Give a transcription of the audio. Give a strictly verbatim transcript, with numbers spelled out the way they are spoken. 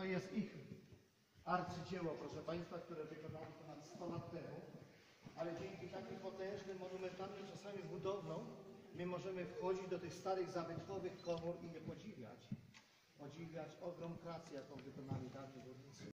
jest ich arcydzieło, proszę Państwa, które wykonali ponad sto lat temu, ale dzięki takim potężnym, monumentalnym czasami budowlom my możemy wchodzić do tych starych, zabytkowych komór i je podziwiać. Podziwiać ogrom pracy, jaką wykonali dawni górnicy.